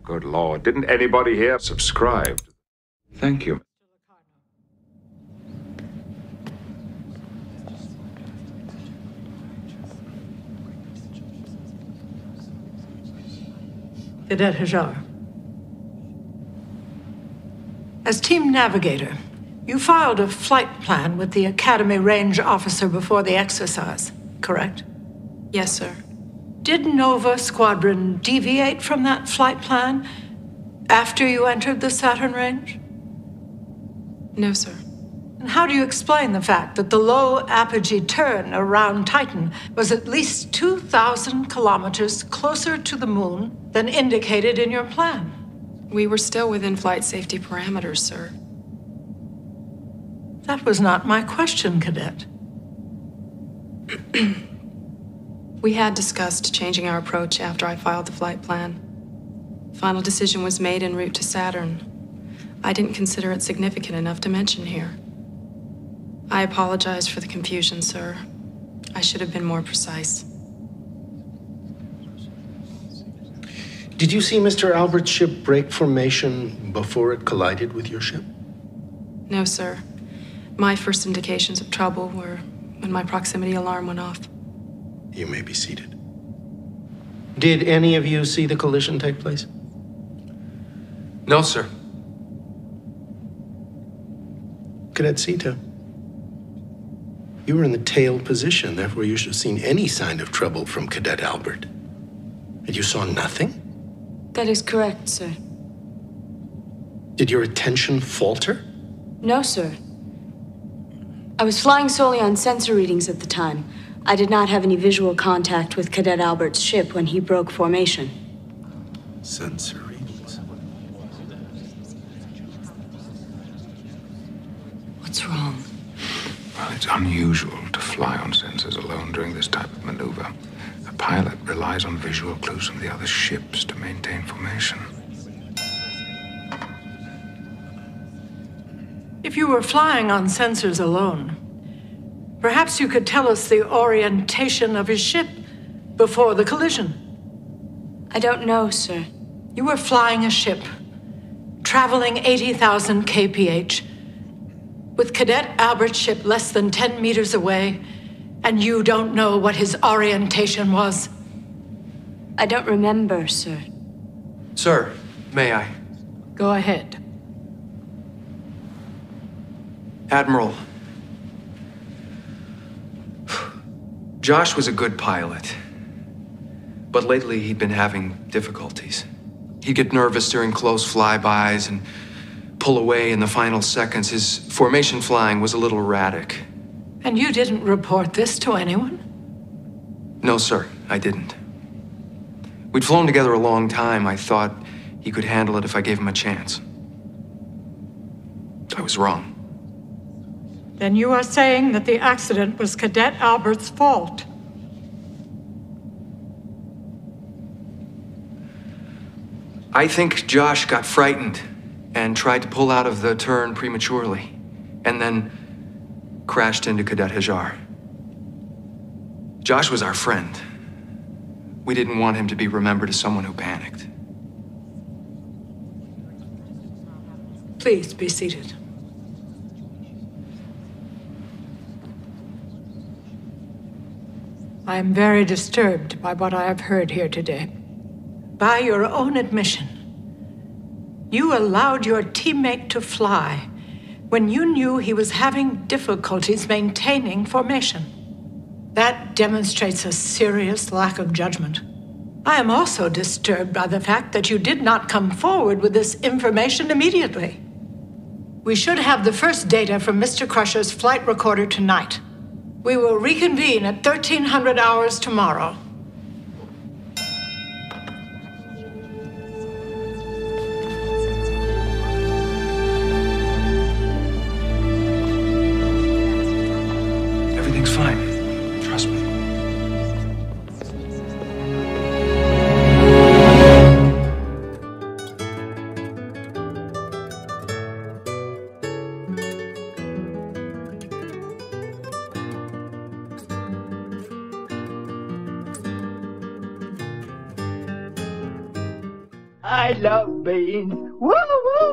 Good Lord, didn't anybody here subscribe? Thank you. Cadet Hajar. As team navigator, you filed a flight plan with the Academy Range officer before the exercise, correct? Yes, sir. Did Nova Squadron deviate from that flight plan after you entered the Saturn Range? No, sir. And how do you explain the fact that the low apogee turn around Titan was at least 2,000 kilometers closer to the moon than indicated in your plan? We were still within flight safety parameters, sir. That was not my question, Cadet. We had discussed changing our approach after I filed the flight plan. Final decision was made en route to Saturn. I didn't consider it significant enough to mention here. I apologize for the confusion, sir. I should have been more precise. Did you see Mr. Albert's ship break formation before it collided with your ship? No, sir. My first indications of trouble were when my proximity alarm went off. You may be seated. Did any of you see the collision take place? No, sir. Cadet Sita, you were in the tail position, therefore you should have seen any sign of trouble from Cadet Albert. And you saw nothing? That is correct, sir. Did your attention falter? No, sir. I was flying solely on sensor readings at the time. I did not have any visual contact with Cadet Albert's ship when he broke formation. Sensor readings. What's wrong? Well, it's unusual to fly on sensors alone during this type of maneuver. A pilot relies on visual clues from the other ships to maintain formation. If you were flying on sensors alone, perhaps you could tell us the orientation of his ship before the collision. I don't know, sir. You were flying a ship, traveling 80,000 kph, with Cadet Albert's ship less than 10 meters away, and you don't know what his orientation was? I don't remember, sir. Sir, may I? Go ahead. Admiral, Josh was a good pilot, but lately he'd been having difficulties. He'd get nervous during close flybys and pull away in the final seconds. His formation flying was a little erratic. And you didn't report this to anyone? No, sir, I didn't. We'd flown together a long time. I thought he could handle it if I gave him a chance. I was wrong. Then you are saying that the accident was Cadet Albert's fault? I think Josh got frightened and tried to pull out of the turn prematurely, and then crashed into Cadet Hajar. Josh was our friend. We didn't want him to be remembered as someone who panicked. Please be seated. I am very disturbed by what I have heard here today. By your own admission, you allowed your teammate to fly when you knew he was having difficulties maintaining formation. That demonstrates a serious lack of judgment. I am also disturbed by the fact that you did not come forward with this information immediately. We should have the first data from Mr. Crusher's flight recorder tonight. We will reconvene at 1300 hours tomorrow. Everything's fine. Trust me. I love beans. Woo woo!